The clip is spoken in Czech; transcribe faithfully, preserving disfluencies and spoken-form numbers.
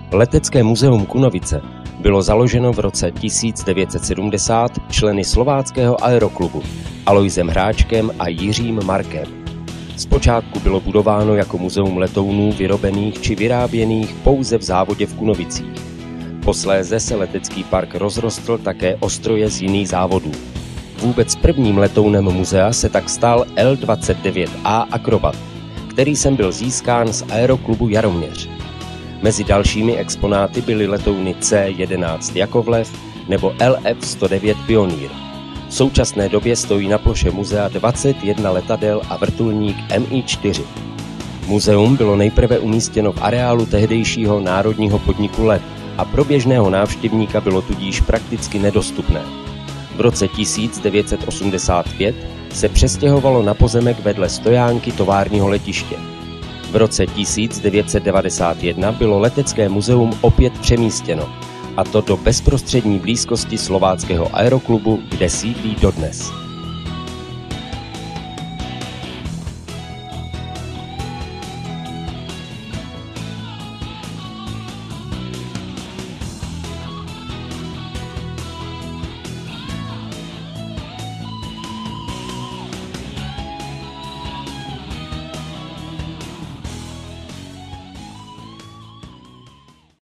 Letecké muzeum Kunovice bylo založeno v roce tisíc devět set sedmdesát členy Slováckého aeroklubu Alojzem Hráčkem a Jiřím Markem. Zpočátku bylo budováno jako muzeum letounů vyrobených či vyráběných pouze v závodě v Kunovicích. Posléze se letecký park rozrostl také o stroje z jiných závodů. Vůbec prvním letounem muzea se tak stal L dvacet devět A Acrobat, který sem byl získán z aeroklubu Jaroměř. Mezi dalšími exponáty byly letouny C jedenáct Jakovlev nebo L F sto devět Pionýr. V současné době stojí na ploše muzea dvacet jedna letadel a vrtulník M I čtyři. Muzeum bylo nejprve umístěno v areálu tehdejšího národního podniku Let a pro běžného návštěvníka bylo tudíž prakticky nedostupné. V roce tisíc devět set osmdesát pět se přestěhovalo na pozemek vedle stojánky továrního letiště. V roce tisíc devět set devadesát jedna bylo letecké muzeum opět přemístěno, a to do bezprostřední blízkosti Slováckého aeroklubu, kde sídlí dodnes.